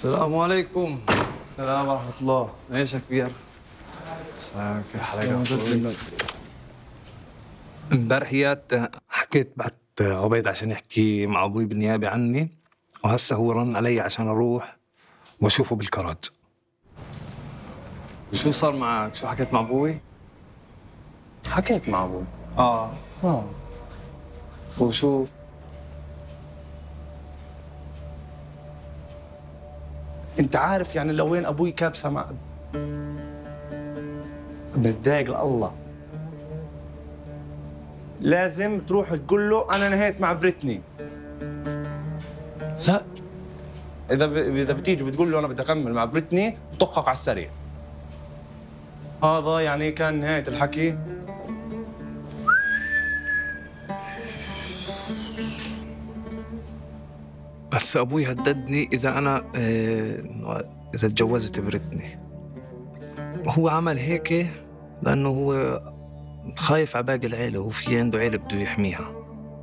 السلام عليكم. السلام ورحمة الله. ايش يا كبير؟ السلام، كيف حالك؟ امبارحيات حكيت بعت عبيد عشان يحكي مع ابوي بالنيابه عني، وهسه هو رن علي عشان اروح واشوفه بالكراج. شو صار معك؟ شو حكيت مع ابوي؟ حكيت مع أبوي. اه وشو؟ أنت عارف يعني لو وين أبوي كابسة مع متضايق لله. لازم تروح تقول له أنا نهيت مع بريتني. لا إذا بتيجي بتقول له أنا بدي أكمل مع بريتني بطخك على السريع. هذا يعني كان نهاية الحكي. بس ابوي هددني اذا انا اذا تجوزت بريتني. هو عمل هيك لانه هو خايف على باقي العيله، وفي عنده عيله بده يحميها.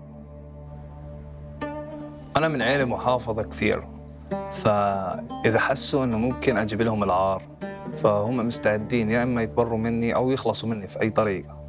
انا من عيله محافظه كثير، فاذا حسوا انه ممكن اجيب لهم العار فهم مستعدين يا اما يتبروا مني او يخلصوا مني في اي طريقه.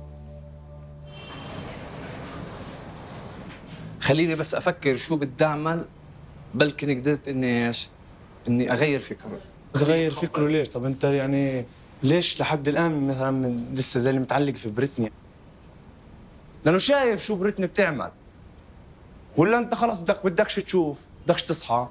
خليني بس افكر شو بدي اعمل، بلكن قدرت اني ايش؟ اني اغير فكره. تغير فكره ليش؟ طب أنت يعني ليش لحد الآن مثلا لسه زي اللي متعلق في بريتني؟ لأنه شايف شو بريتني بتعمل. ولا أنت خلص بدكش تشوف، بدكش تصحى.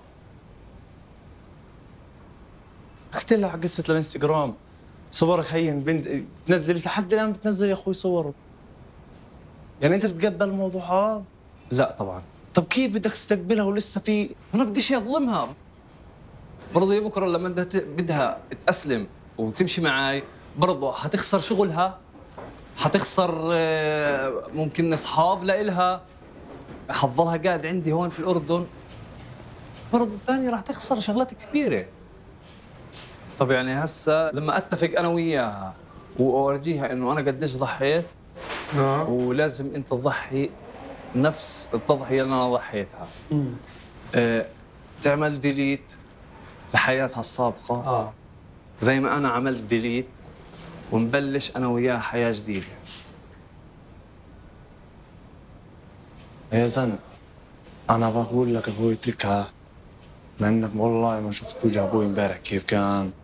حكيت لها على قصة الانستغرام، صورك هين بتنزل لحد الآن بتنزل يا أخوي صورك. يعني أنت بتقبل الموضوع هذا؟ لا طبعا. طب كيف بدك تستقبلها ولسه في؟ انا بديش اظلمها. برضه بكره لما بدها تأسلم وتمشي معي برضه حتخسر شغلها، حتخسر ممكن اصحاب لإلها، حتضلها قاعد عندي هون في الاردن. برضه ثاني راح تخسر شغلات كبيره. طب يعني هسه لما اتفق انا وياها واورجيها انه انا قديش ضحيت، ولازم انت تضحي نفس التضحيه اللي انا ضحيتها. تعمل ديليت لحياتها السابقه زي ما انا عملت ديليت، ونبلش انا وياها حياه جديده. يا زن، أنا بقول لك أخوي اتركها، لأنك والله ما شفت وجه أبوي امبارح كيف كان.